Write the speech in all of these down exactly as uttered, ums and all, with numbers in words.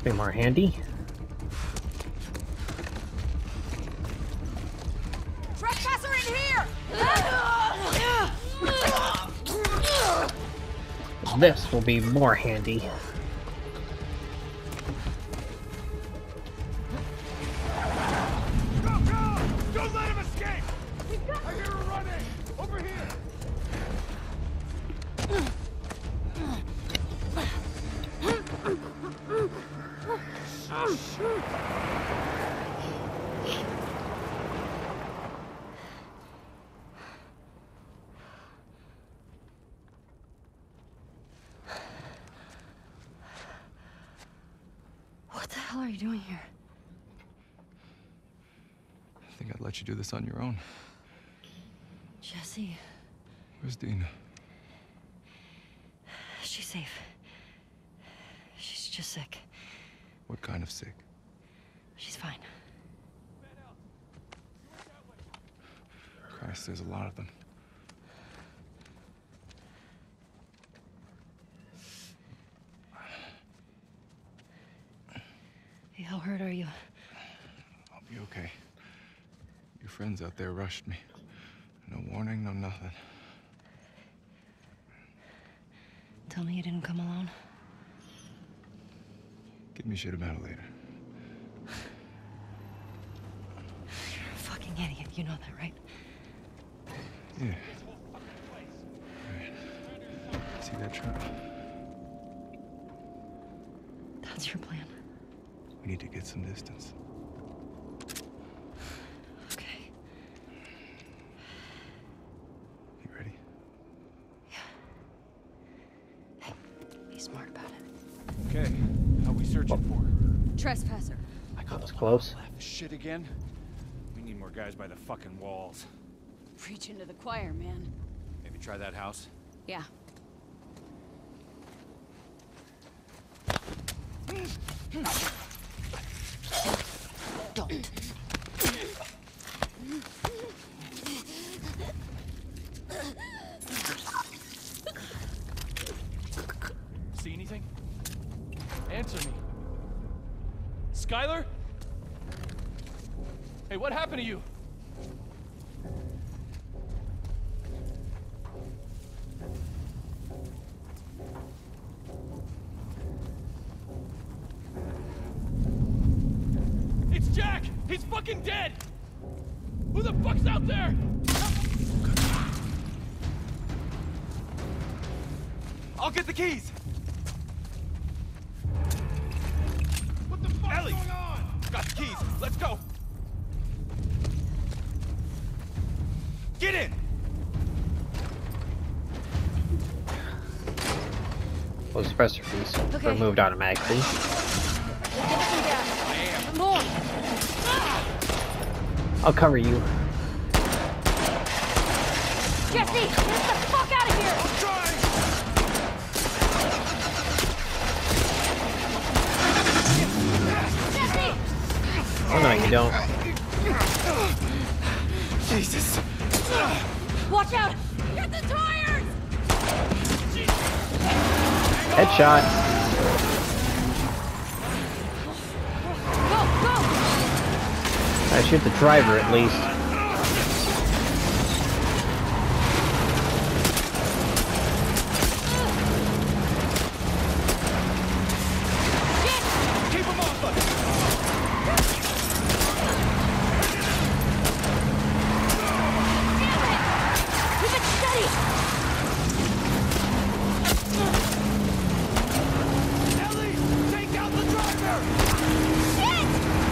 Must be more handy. Trespasser in here! This will be more handy. Go, go! Don't let him escape! I hear her running! Over here! What the hell are you doing here? I think I'd let you do this on your own. Jesse, Where's Dina? she's safe. She's just sick. What kind of sick? She's fine. Christ, there's a lot of them. Hey, how hurt are you? I'll be okay. Your friends out there rushed me. No warning, no nothing. Tell me you didn't come alone. Give me shit about it later. You're a fucking idiot. You know that, right? Yeah. Right. See that truck? That's your plan. We need to get some distance. Okay. You ready? Hey, be smart about it. Okay. How are we searching for? Trespasser. I That was close. Shit again? We need more guys by the fucking walls. Preaching to the choir, man. Maybe try that house? Yeah. Don't. See anything? Answer me. Skylar? Hey, what happened to you? It's Jack! He's fucking dead! Who the fuck's out there? I'll get the keys! What the fuck is going on? Got the keys. Let's go. Get in! Those suppressor keys Okay. removed automatically. Give it some gas. More. I'll cover you. Jesse, get the fuck out of here! I'm trying! Jesse! Oh no, you don't. Jesus! Watch out! Get the tires! Headshot. Go, go! I shoot the driver at least. Keep him off us! Keep it steady! Ellie! Take out the driver! Shit!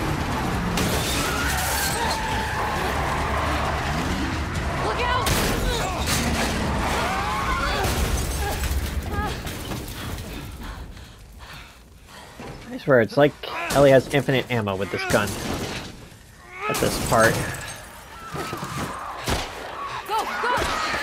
Look out! I swear, it's like Ellie has infinite ammo with this gun. At this part. Go, go!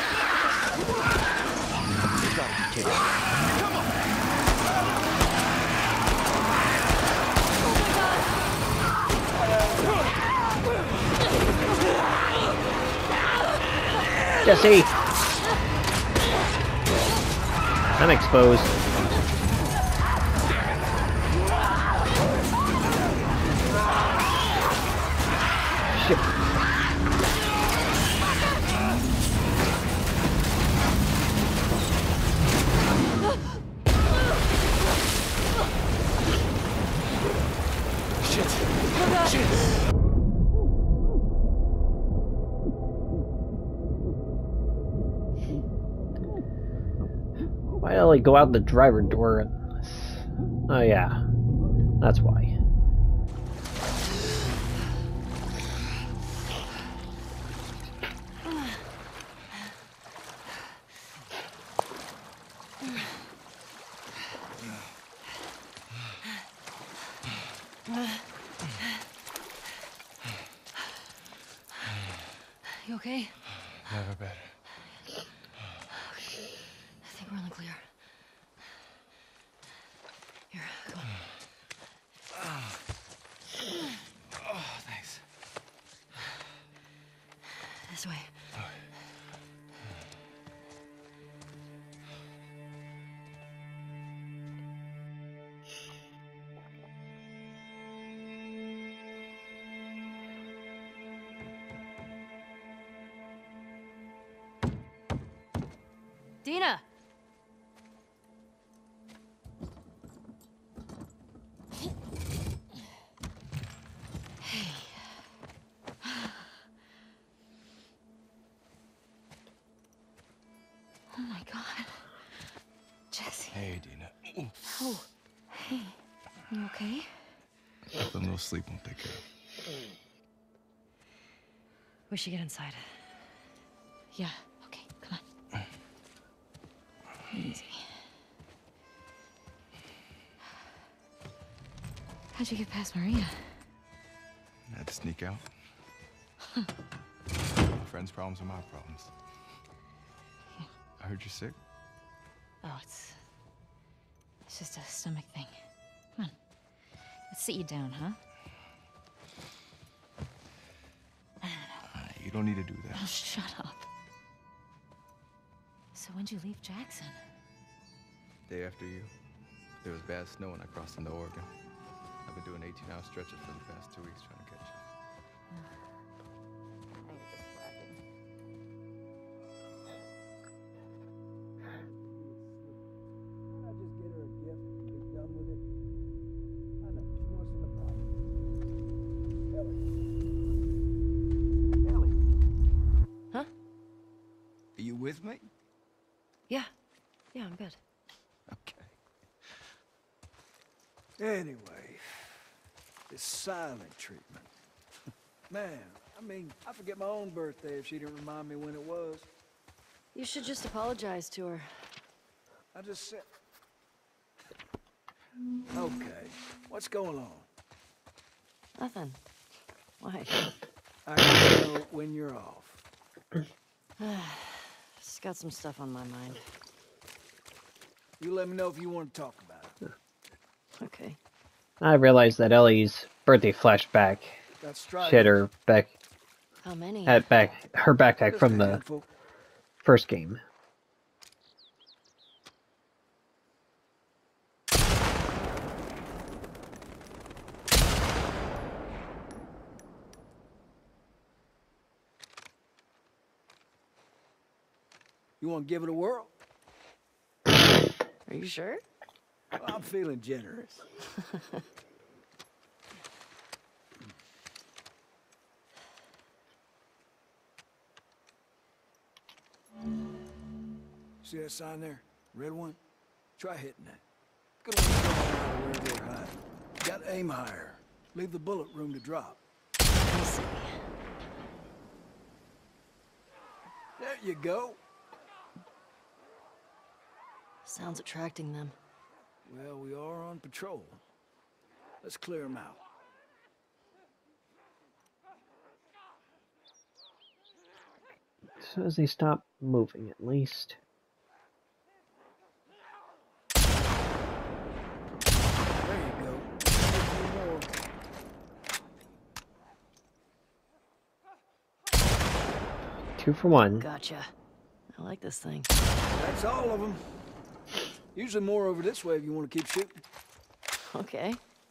Jesse! I'm exposed. Why did Ellie go out the driver door? Oh yeah, that's why. You okay? Never better. I think we're on the clear. Here, come on. Oh, thanks. This way. Dina! Hey. Oh my God. Jesse. Hey, Dina. Ooh. Oh, hey. You okay? A little sleep won't take care of it. We should get inside. Yeah, okay, come on. Easy. How'd you get past Maria? I had to sneak out. Friends' problems are my problems. I heard you're sick. Oh, it's... It's just a stomach thing. Come on. Let's sit you down, huh? Uh, you don't need to do that. Oh, shut up. So when'd you leave Jackson? Day after you, there was bad snow and I crossed into Oregon. I've been doing eighteen hour stretches for the past two weeks trying to catch you. I just get her a gift and be done with it. I know, she wants in the problem. Ellie. Ellie. Huh? Are you with me? Yeah. Yeah, I'm good. Okay. Anyway, this silent treatment. Man, I mean, I forget my own birthday if she didn't remind me when it was. You should just apologize to her. I just said... Okay, what's going on? Nothing. Why? I need to know when you're off. Just got some stuff on my mind. You let me know if you want to talk about it. Okay. I realized that Ellie's birthday flashback. That's Strider. She had her back, How many? had back her backpack Just from a the handful. first game. You want to give it a whirl? Are you sure? Well, I'm feeling generous. See that sign there? Red one? Try hitting that. Good one to where they're hiding. Got to aim higher. Leave the bullet room to drop. I see. There you go. Sounds attracting them. Well, we are on patrol. Let's clear them out. As soon as they stop moving, at least. There you go. A few more. Two for one. Gotcha. I like this thing. That's all of them. Usually more over this way if you want to keep shooting. Okay.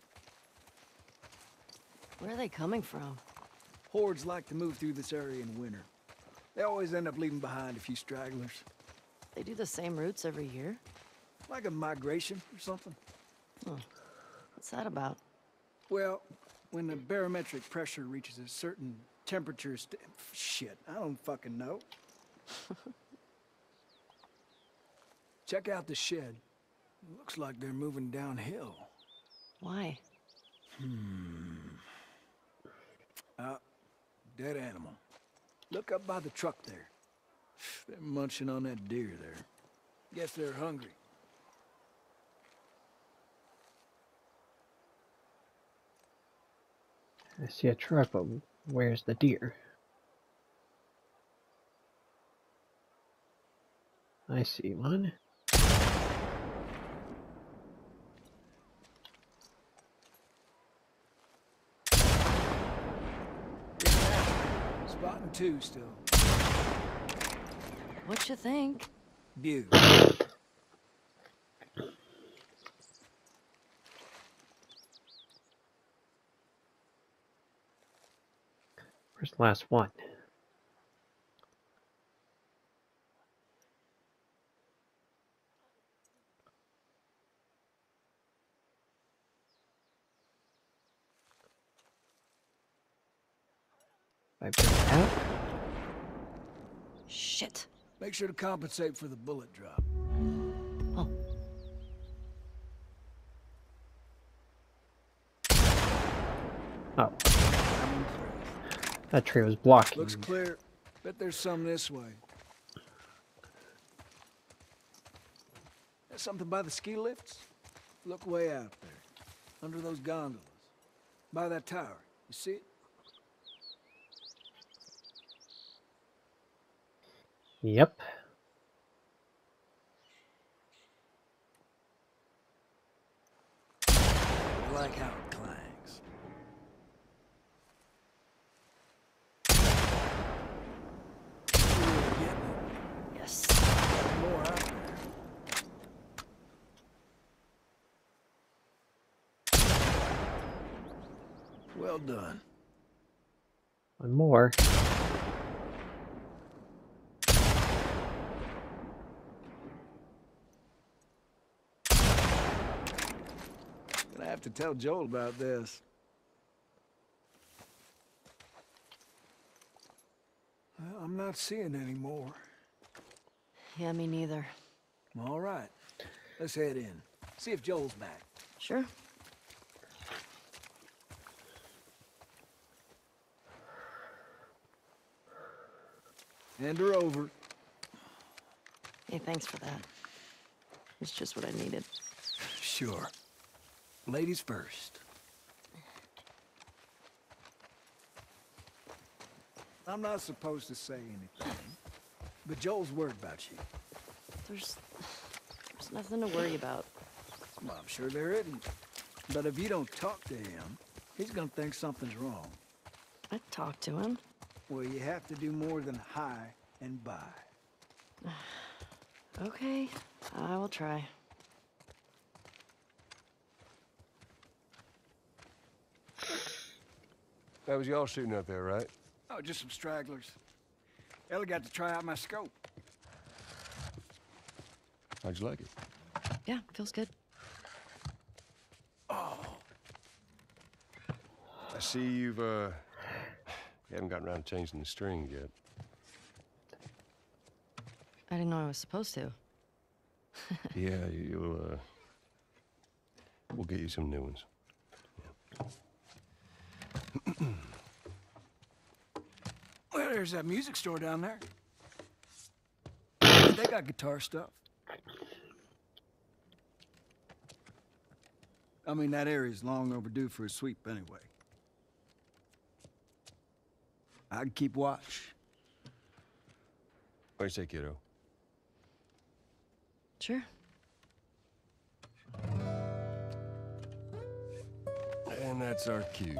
Where are they coming from? Hordes like to move through this area in winter. They always end up leaving behind a few stragglers. They do the same routes every year? Like a migration or something. What's that about? Well, when the barometric pressure reaches a certain temperature st- Shit, I don't fucking know. Check out the shed. Looks like they're moving downhill. Why? Ah, dead animal. Look up by the truck there. They're munching on that deer there. Guess they're hungry. I see a truck, but where's the deer? I see one. Spotting two still. What you think? View. Where's the last one? I bring it out. Shit. Make sure to compensate for the bullet drop. Oh. Oh, that tree was blocking. Looks clear. Bet there's some this way. There's something by the ski lifts? Look way out there. Under those gondolas. By that tower. You see it? Yep. I like how it clangs. Ooh, getting it. Yes. More out there. Well done. One more. Gonna have to tell Joel about this. Well, I'm not seeing any more. Yeah, me neither. All right. Let's head in. See if Joel's back. Sure. Hand her over. Hey, thanks for that. It's just what I needed. Sure. Ladies first. I'm not supposed to say anything, but Joel's worried about you. There's... There's nothing to worry about. Well, I'm sure there isn't. But if you don't talk to him, he's gonna think something's wrong. I talked to him. Well, you have to do more than hi and bye. Okay, I will try. That was y'all shooting up there, right? Oh, just some stragglers. Ellie got to try out my scope. How'd you like it? Yeah, feels good. Oh, I see you've, uh... You haven't gotten around to changing the string yet. I didn't know I was supposed to. Yeah, you'll, uh... We'll get you some new ones. well, there's that music store down there. They got guitar stuff. I mean, that area's long overdue for a sweep anyway. I can keep watch. What do you say, kiddo? Sure. And that's our cue.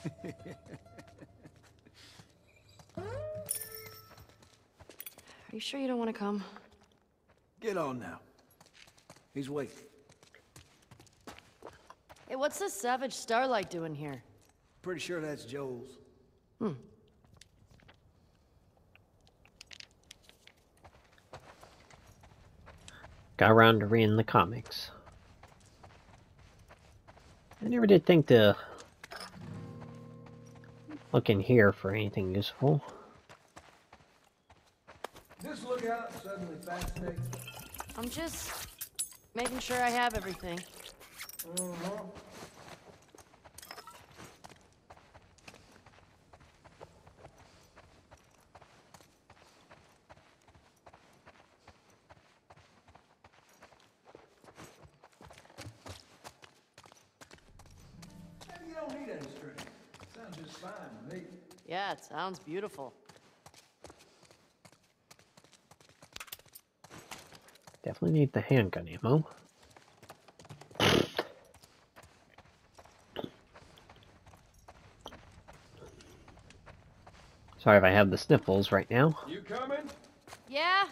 Are you sure you don't want to come? Get on now. He's waiting. Hey, what's this savage Starlight doing here? Pretty sure that's Joel's. Hmm. Got around to reading the comics. I never did think the look in here for anything useful. This lookout suddenly fascinating. I'm just making sure I have everything. Uh-huh. Maybe you don't need any strings. Sounds just fine to me. Yeah, it sounds beautiful. Definitely need the handgun ammo. Sorry if I have the sniffles right now. You coming? Yeah?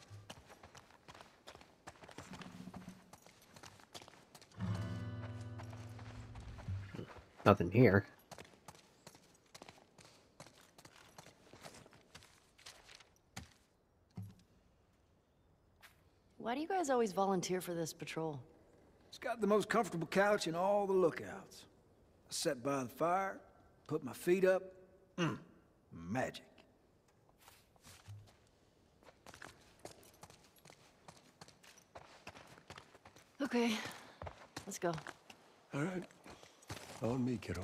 Nothing here. Why do you guys always volunteer for this patrol? It's got the most comfortable couch in all the lookouts. I sat by the fire, put my feet up. Mmm, magic. Okay, let's go. All right. On me, kiddo.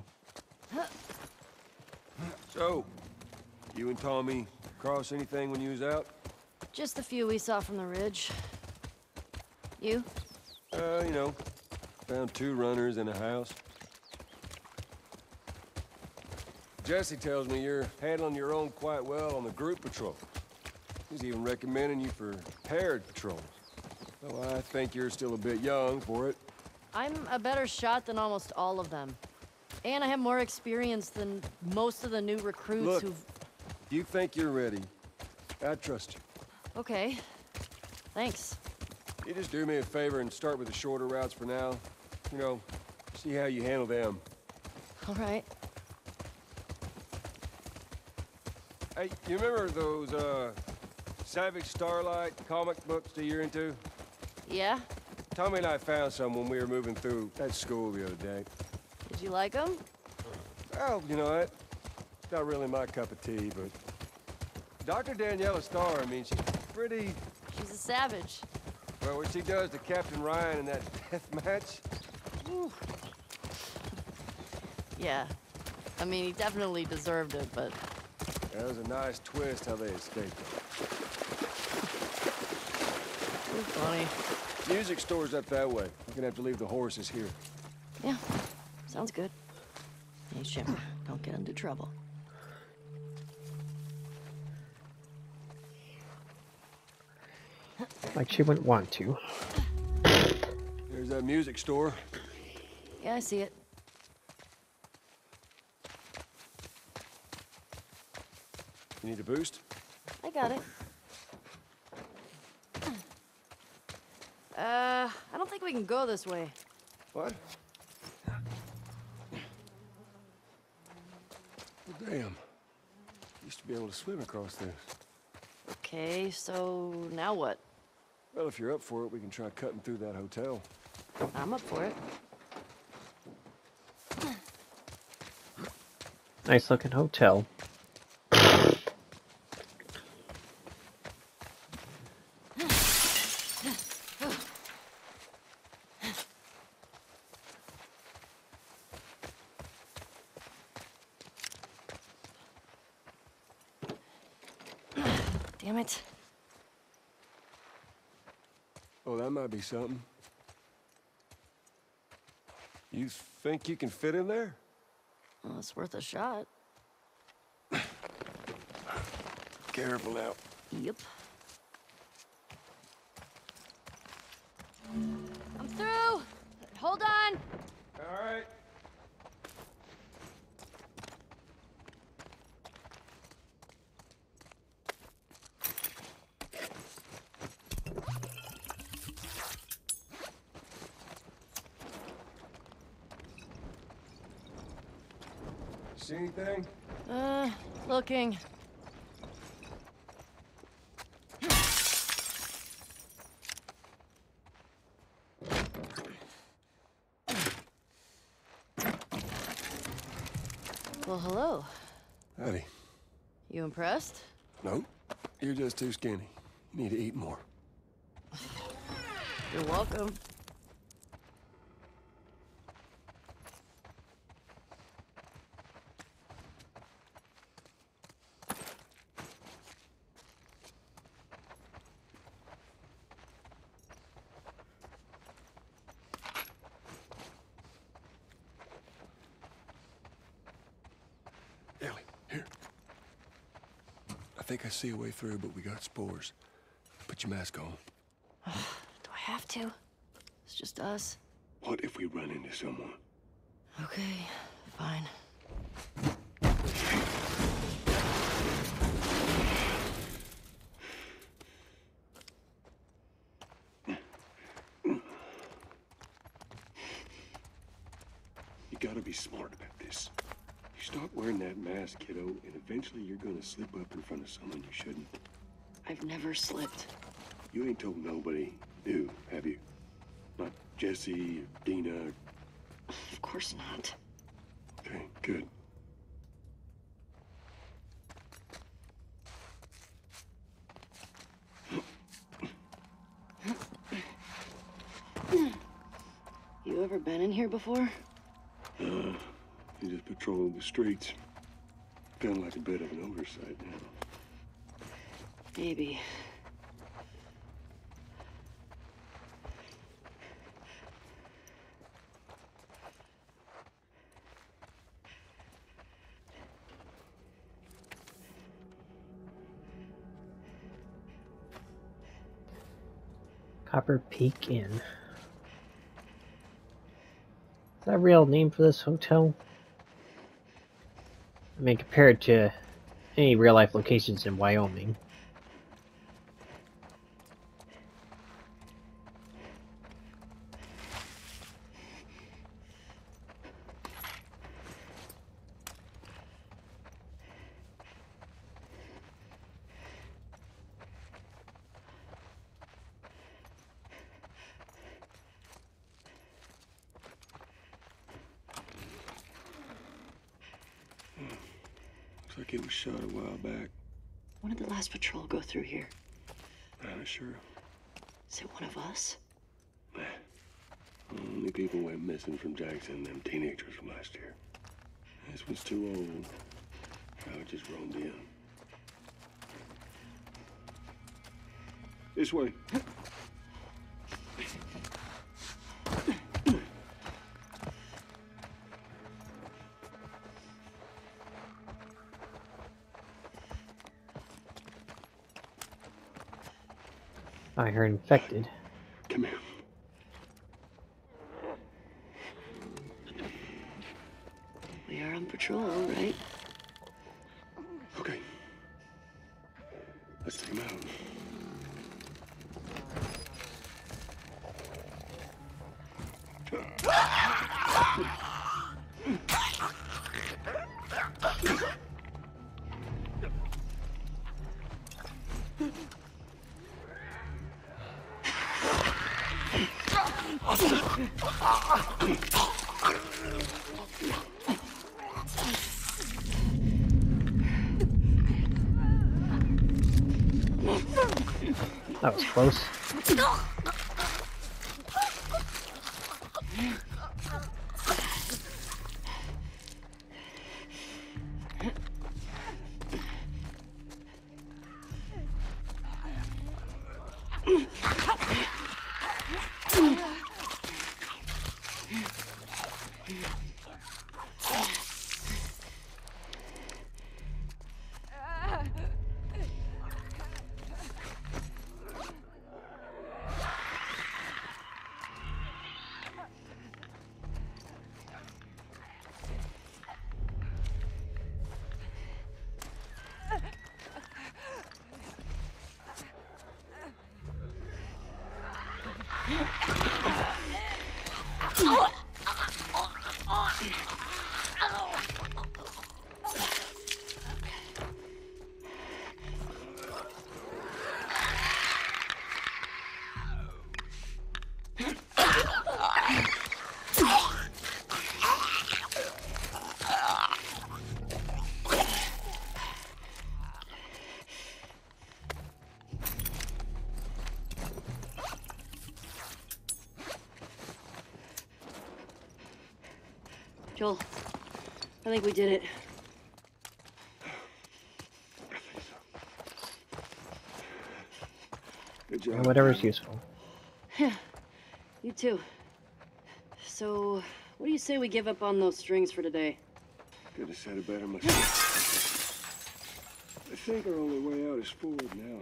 So, you and Tommy cross anything when you was out? Just the few we saw from the ridge. You? Uh, you know, found two runners in a house. Jesse tells me you're handling your own quite well on the group patrol. He's even recommending you for paired patrols. Though I think you're still a bit young for it. I'm a better shot than almost all of them. And I have more experience than most of the new recruits Look, who've... if you think you're ready, I trust you. Okay. Thanks. You just do me a favor and start with the shorter routes for now. You know, see how you handle them. All right. Hey, you remember those, uh, Savage Starlight comic books that you're into? Yeah? Tommy and I found some when we were moving through that school the other day. Did you like them? Well, you know what? It's not really my cup of tea, but... Doctor Daniela Starr, I mean, she's pretty... She's a savage. Well, what she does to Captain Ryan in that death match... Whew. Yeah. I mean, he definitely deserved it, but... That was a nice twist how they escaped. Too funny. Music store's up that way. We're gonna have to leave the horses here. Yeah. Sounds good. Hey, Shimmer, don't get into trouble. Like she wouldn't want to. There's that music store. Yeah, I see it. You need a boost? I got it. Uh, I don't think we can go this way. What? Well, damn. Used to be able to swim across this. Okay, so now what? Well, if you're up for it, we can try cutting through that hotel. I'm up for it. Nice looking hotel. Damn it. Oh, that might be something. You think you can fit in there? Well, it's worth a shot. Careful now. Yep. I'm through! Hold on! All right. See anything? Uh, looking. Well, hello. Howdy. You impressed? No, you're just too skinny. You need to eat more. You're welcome. Ellie, here. I think I see a way through, but we got spores. Put your mask on. Do I have to? It's just us. What if we run into someone? Okay, fine. You gotta be smart about this. You start wearing that mask, kiddo, and eventually you're gonna slip up in front of someone you shouldn't. I've never slipped. You ain't told nobody new, have you? Not Jesse or Dina or... Of course not. Okay, good. You ever been in here before? Uh, you just patrol the streets. Feeling like a bit of an oversight now. Maybe. Copper Peak Inn. Is that a real name for this hotel? I mean, compared to any real-life locations in Wyoming. Looks like it was shot a while back. When did the last patrol go through here? I'm not sure. Is it one of us? Nah. Only people went missing from Jackson, them teenagers from last year. This one's too old. Probably just roamed in. This way. I heard infected. Come here. We are on patrol, right? Okay. Let's take him out. That was close. Joel, I think we did it. Good Yeah, job. whatever's useful. Yeah, you too. So, what do you say we give up on those strings for today? Could have said it better myself. I think our only way out is forward now.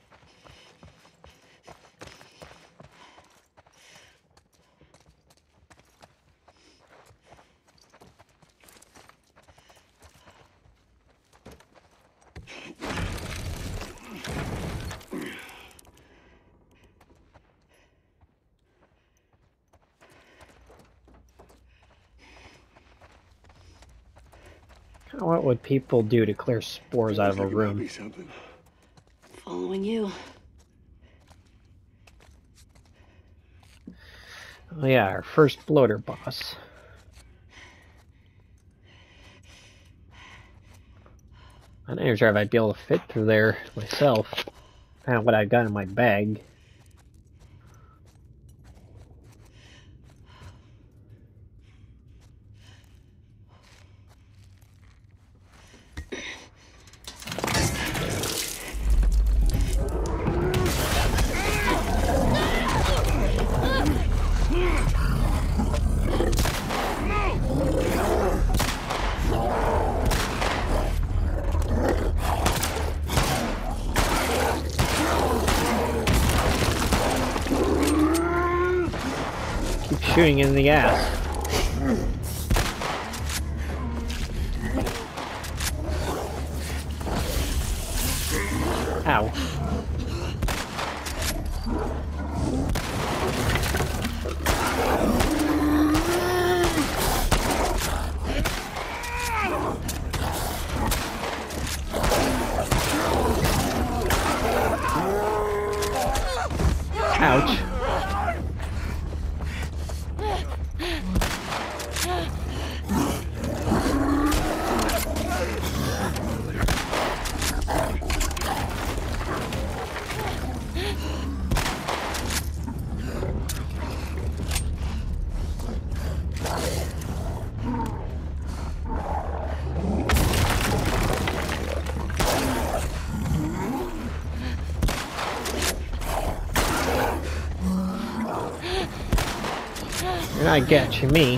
What would people do to clear spores out of a Looks like it might room? be something. Following you. Oh yeah, our first bloater boss. I'm not even sure if I'd be able to fit through there myself. Kind of what I got in my bag. Shooting in the ass. Ow. Ouch. You're not getting me.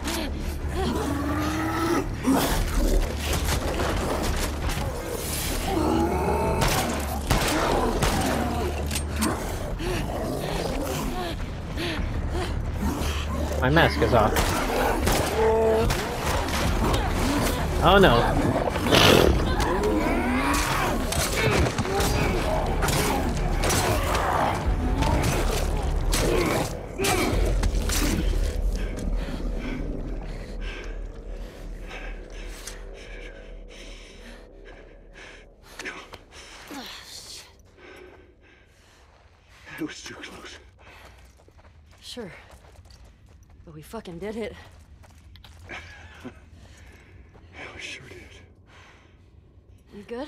My mask is off. Oh no. That was too close. Sure. But we fucking did it. Yeah, we sure did. You good?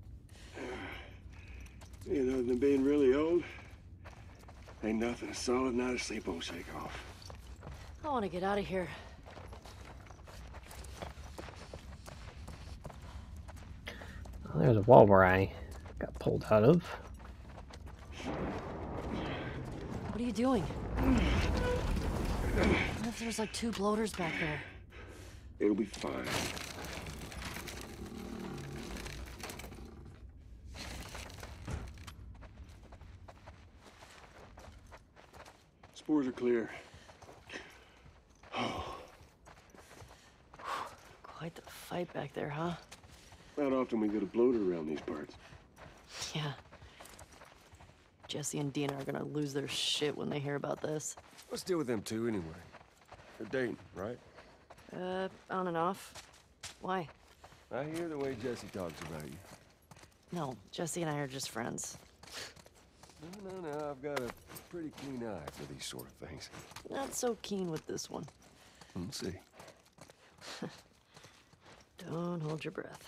You know, other than being really old, ain't nothing a solid night of sleep won't shake off. I want to get out of here. Well, there's a wall where I got pulled out of. What are you doing? What if there's like two bloaters back there? It'll be fine. Spores are clear. Quite the fight back there, huh? Not often we get a bloater around these parts. Yeah. Jesse and Dina are gonna lose their shit when they hear about this. Let's deal with them two anyway. They're dating, right? Uh, on and off. Why? I hear the way Jesse talks about you. No, Jesse and I are just friends. No, no, no. I've got a pretty keen eye for these sort of things. Not so keen with this one. We'll see. Don't hold your breath.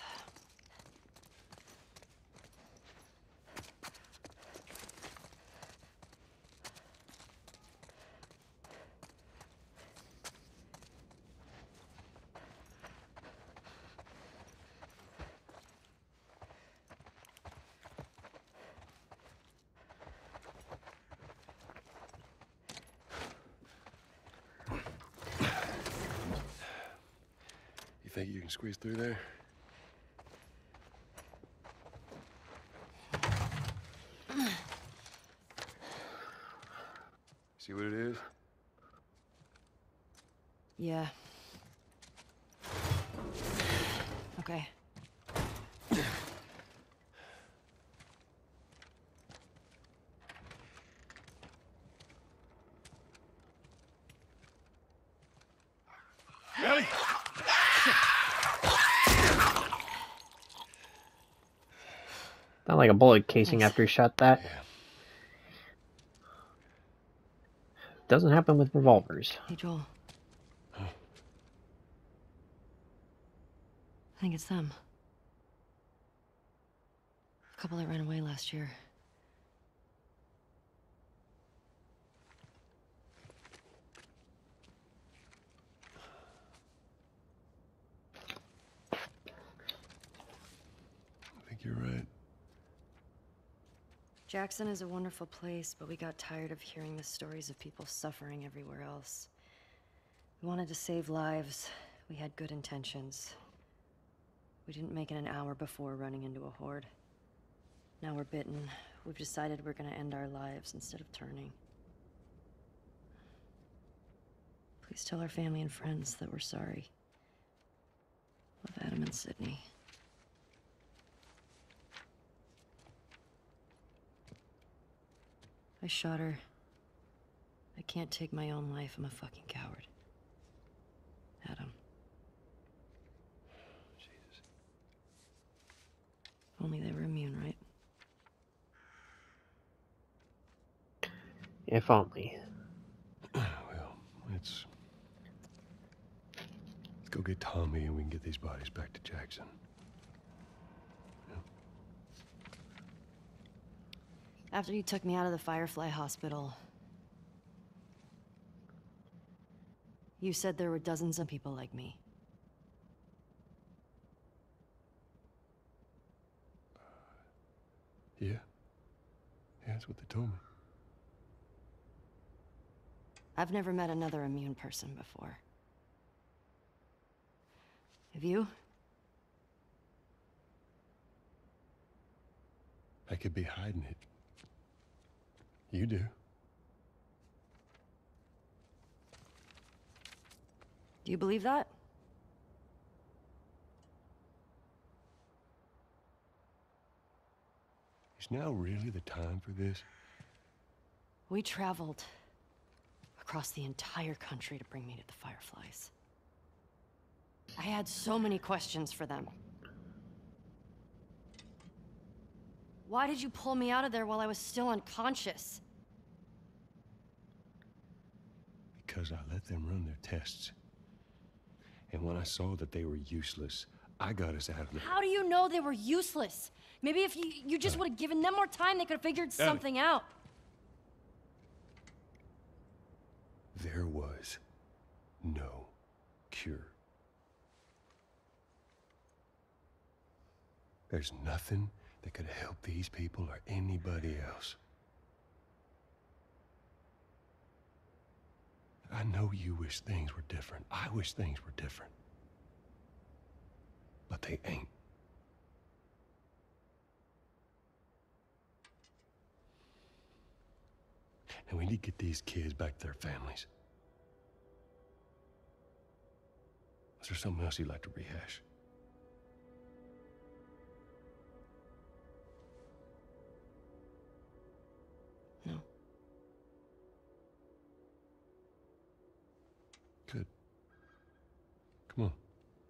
You think you can squeeze through there? See what it is? Yeah. Okay. Ellie! Not like a bullet casing Thanks. after he shot that. Yeah. Doesn't happen with revolvers. Hey, Joel. Huh? I think it's them. A couple that ran away last year. I think you're right. Jackson is a wonderful place, but we got tired of hearing the stories of people suffering everywhere else. We wanted to save lives. We had good intentions. We didn't make it an hour before running into a horde. Now we're bitten. We've decided we're gonna end our lives instead of turning. Please tell our family and friends that we're sorry. Love, Adam and Sydney. I shot her. I can't take my own life. I'm a fucking coward. Adam. Jesus. If only they were immune, right? If only. Well, let's... Let's go get Tommy and we can get these bodies back to Jackson. After you took me out of the Firefly Hospital, you said there were dozens of people like me. Yeah. Yeah, that's what they told me. I've never met another immune person before. Have you? I could be hiding it. You do. Do you believe that? Is now really the time for this? We traveled across the entire country to bring me to the Fireflies. I had so many questions for them. Why did you pull me out of there while I was still unconscious? Because I let them run their tests. And when I saw that they were useless, I got us out of there. How do you know they were useless? Maybe if you, you just would have given them more time, they could have figured something out. There was no cure. There's nothing that could help these people or anybody else. I know you wish things were different. I wish things were different. But they ain't. And we need to get these kids back to their families. Is there something else you'd like to rehash? No. Good. Come on.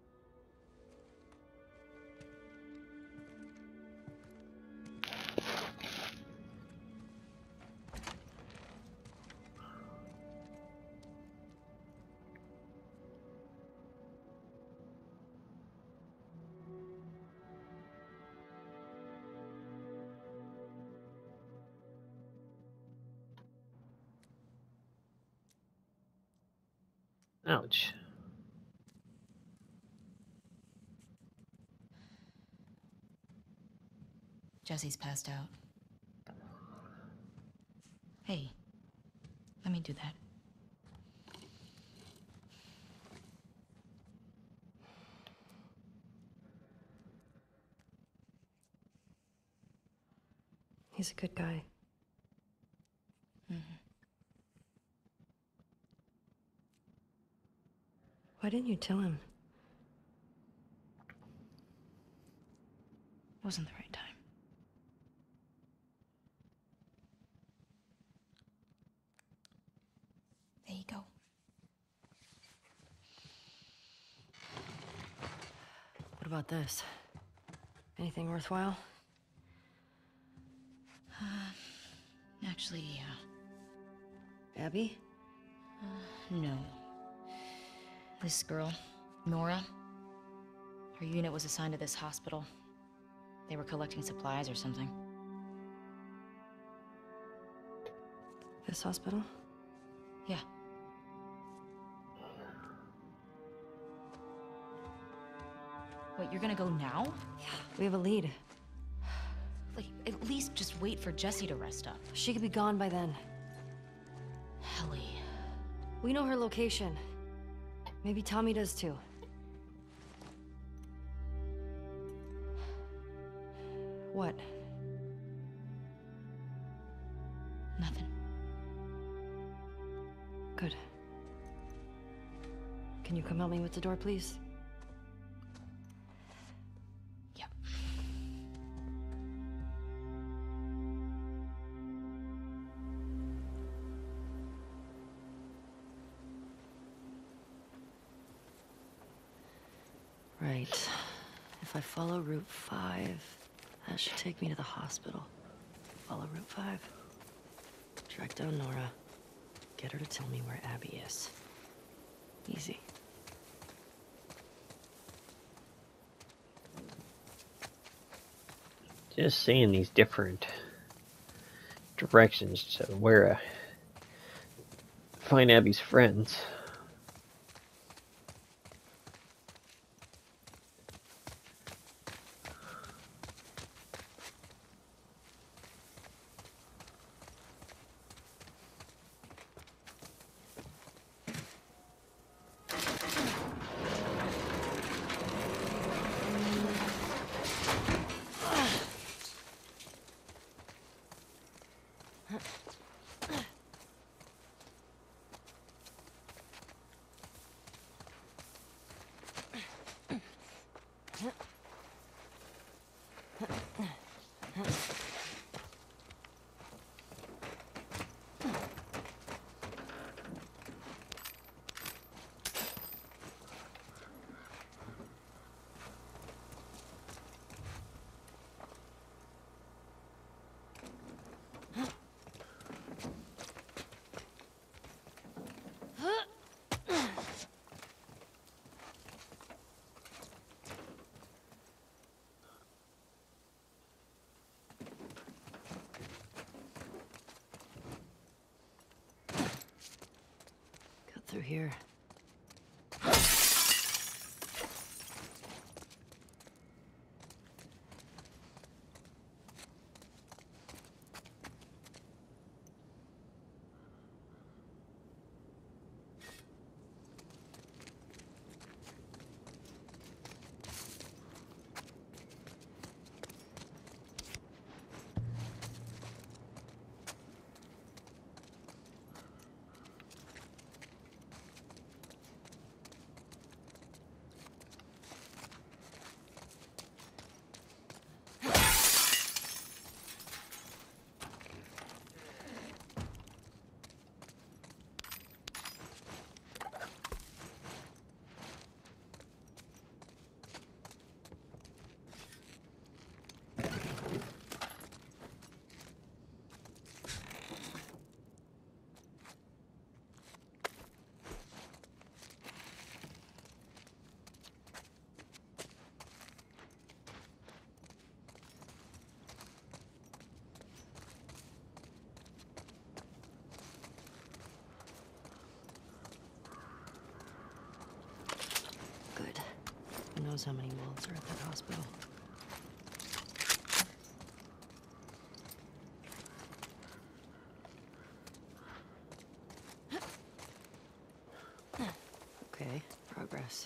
Ouch. Jesse's passed out. Hey, let me do that. He's a good guy. Mm-hmm. Why didn't you tell him? Wasn't the right time. There you go. What about this? Anything worthwhile? Uh, actually, yeah. Abby? Uh, no. This girl, Nora, her unit was assigned to this hospital. They were collecting supplies or something. This hospital? Yeah. Wait, you're gonna go now? Yeah, we have a lead. Like, at least just wait for Jessie to rest up. She could be gone by then. Ellie. We know her location. Maybe Tommy does too. What? Nothing. Good. Can you come help me with the door, please? Yep. Right. If I follow Route five, that should take me to the hospital. Follow Route five. Track down Nora. Get her to tell me where Abby is. Easy. Just seeing these different directions to where uh, find Abby's friends. Cut through here. Good. Who knows how many wolves are at that hospital? Okay, progress.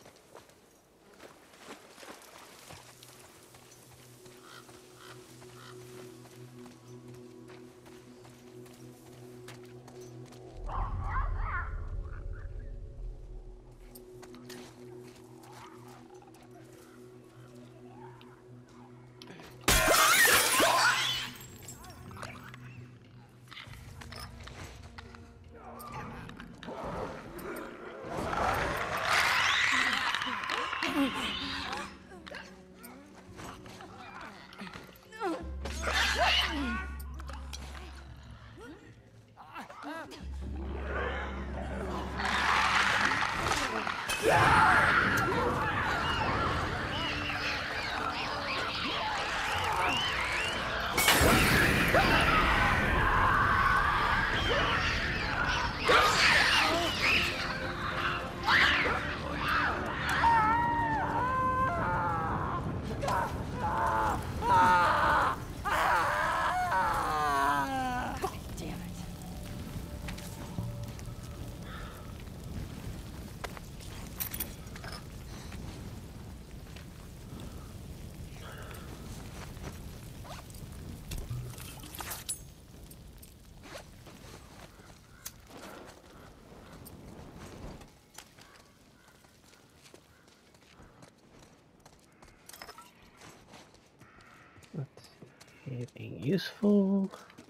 Anything useful?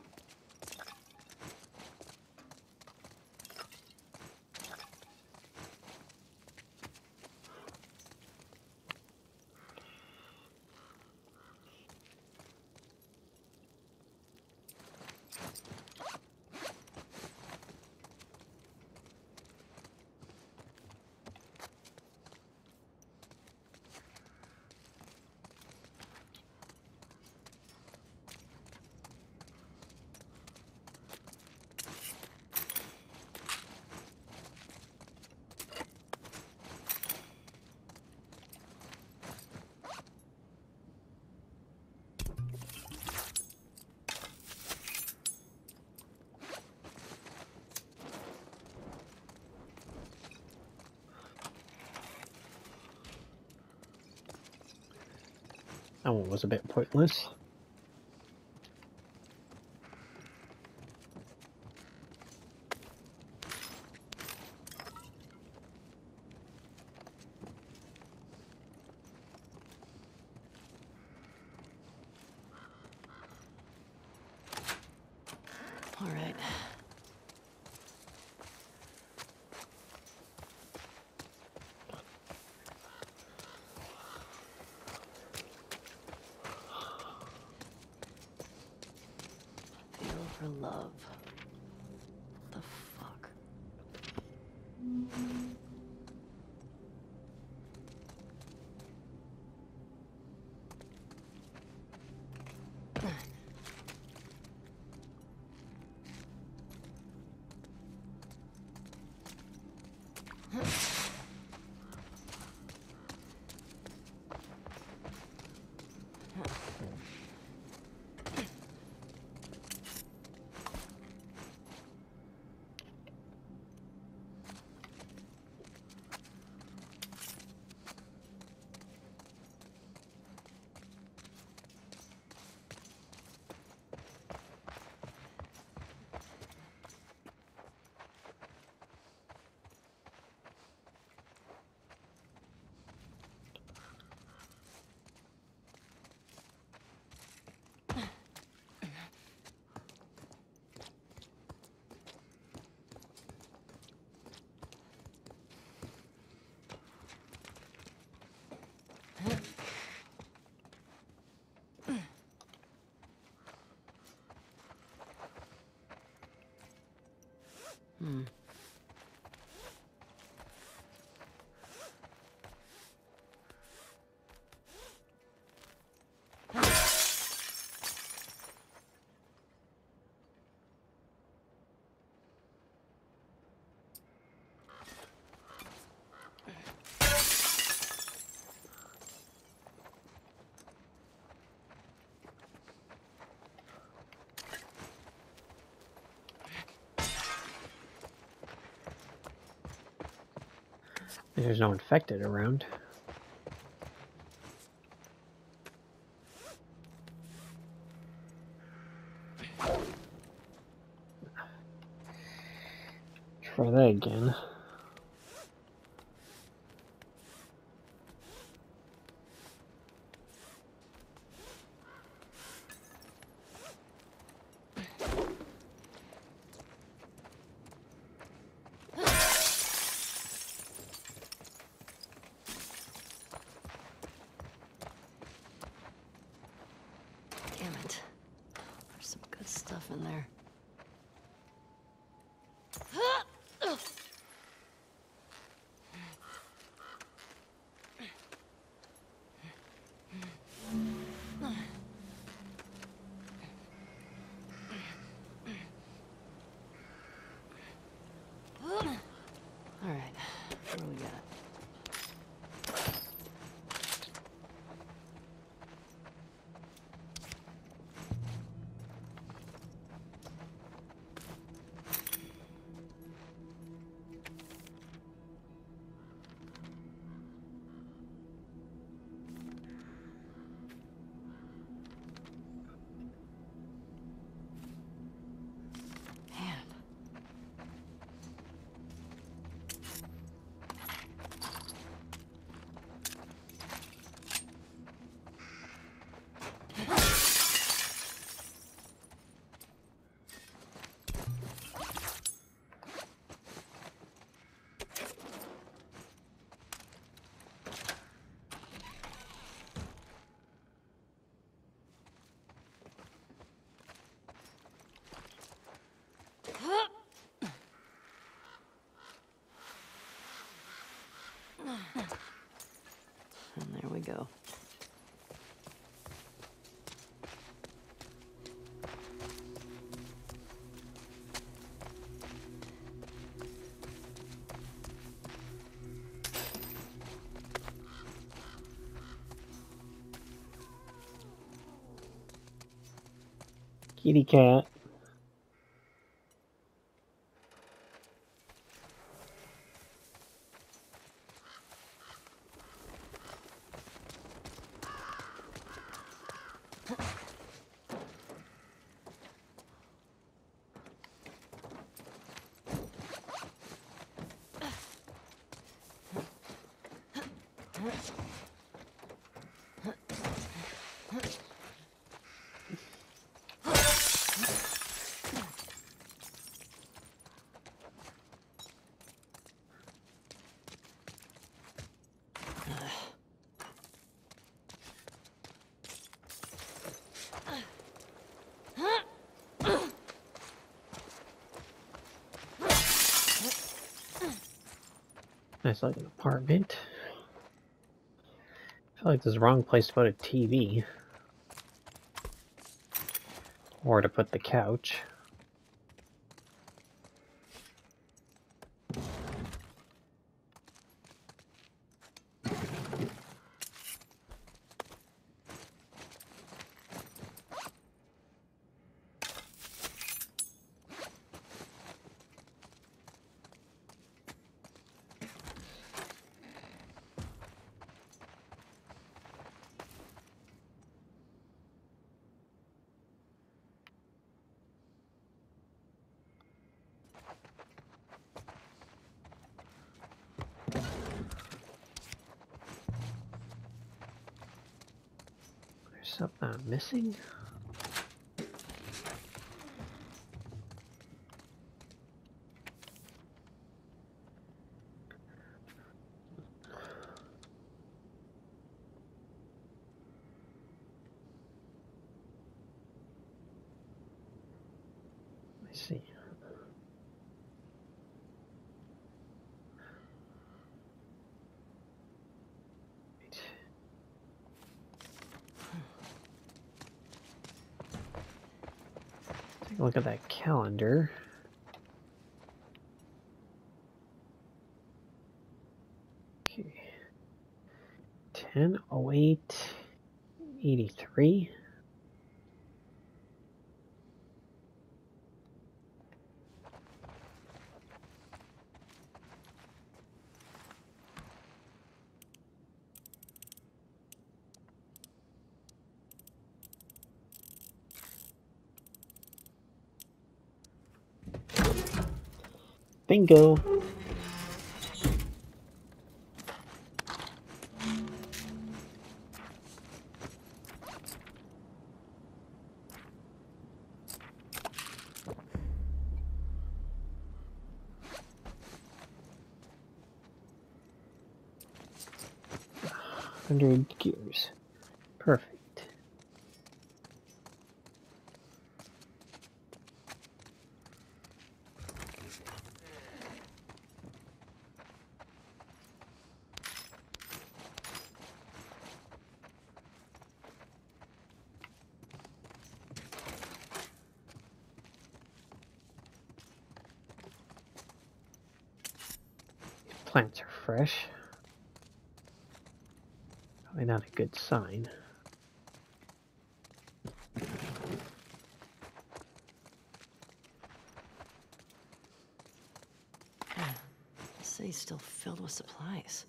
That one was a bit pointless. All right. Feel for love. What the fuck? Hmm. There's no infected around. Try that again. Damn it. There's some good stuff in there. All right, what do we got? go. Kitty cat. Nice looking apartment. I feel like this is the wrong place to put a T V. Or to put the couch. Something I'm missing? I see. Take a look at that calendar. Okay. ten oh eight eighty-three. Bingo! Hundred gears. Perfect. Plants are fresh. Probably not a good sign. The city's still filled with supplies.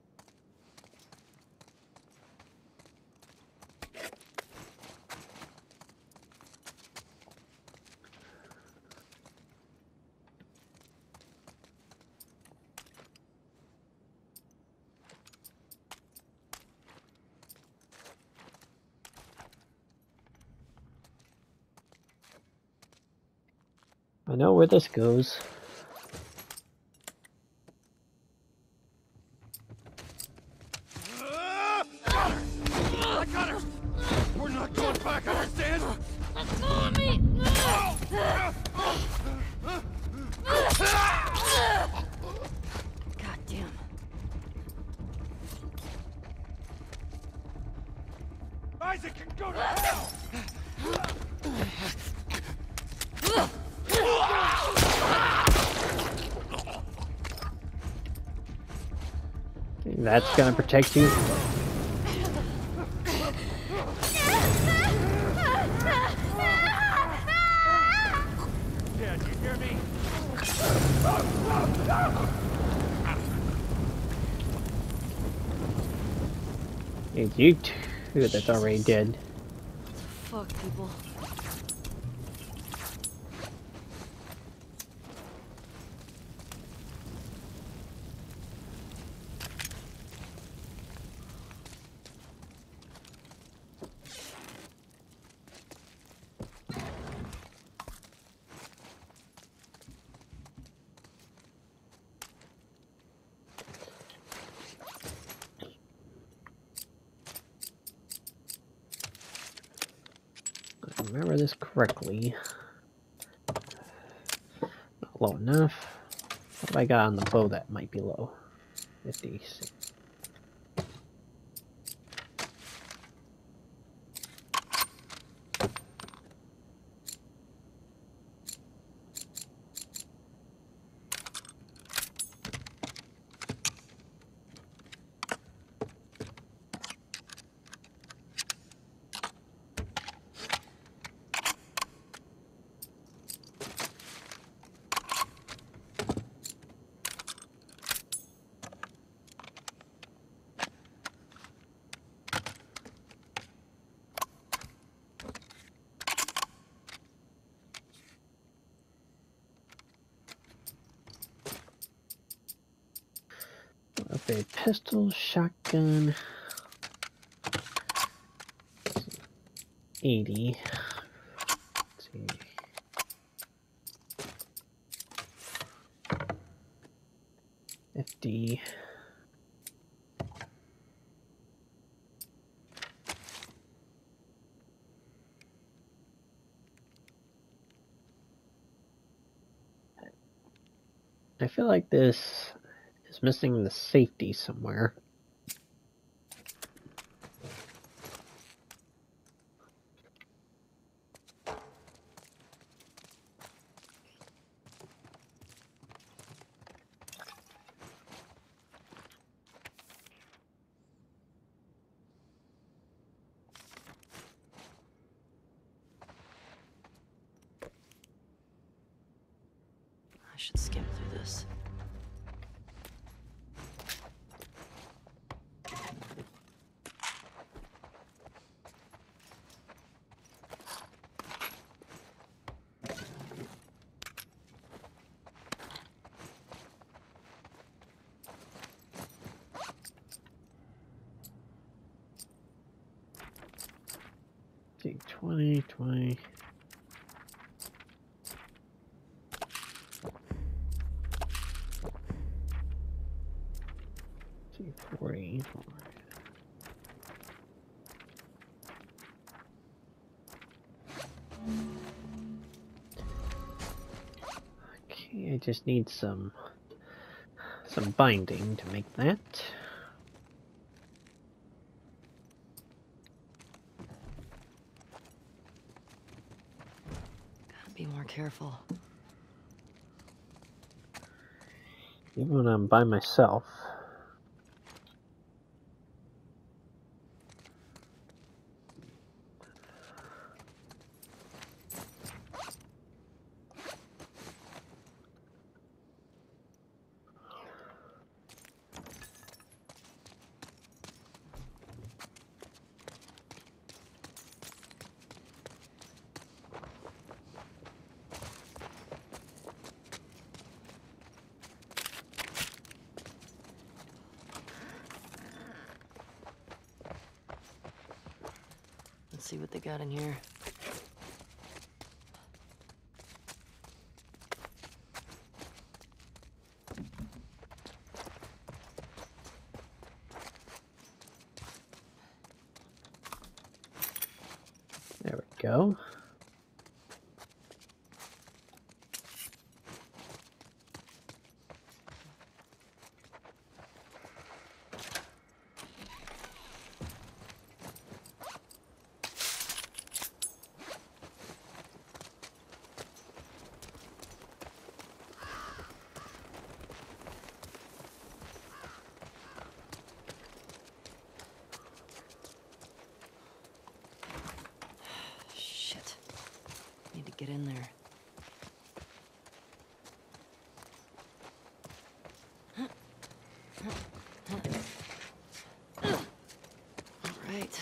I know where this goes. I got her! We're not going back, understand? Let go of me! God damn. Isaac can go to hell! That's gonna protect you. Dad, you hear me? It's you two that's already dead. Fuck, people. If I remember this correctly. Not low enough. What have I got on the bow that might be low? fifty. A pistol, shotgun, eighty. Let's see. fifty. I feel like this is missing the safety somewhere. I should skim through this. See, twenty, twenty. See, forty. Okay, I just need some some binding to make that. Be more careful. Even when I'm by myself. Let's see what they got in here. There we go. could get in there. All right.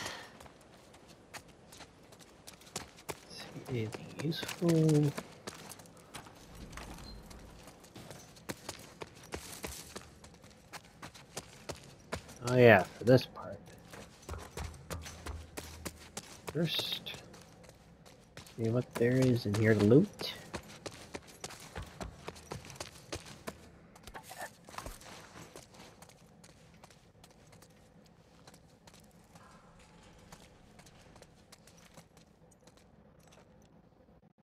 See anything useful? Oh yeah, for this part. First, see what there is in here to loot.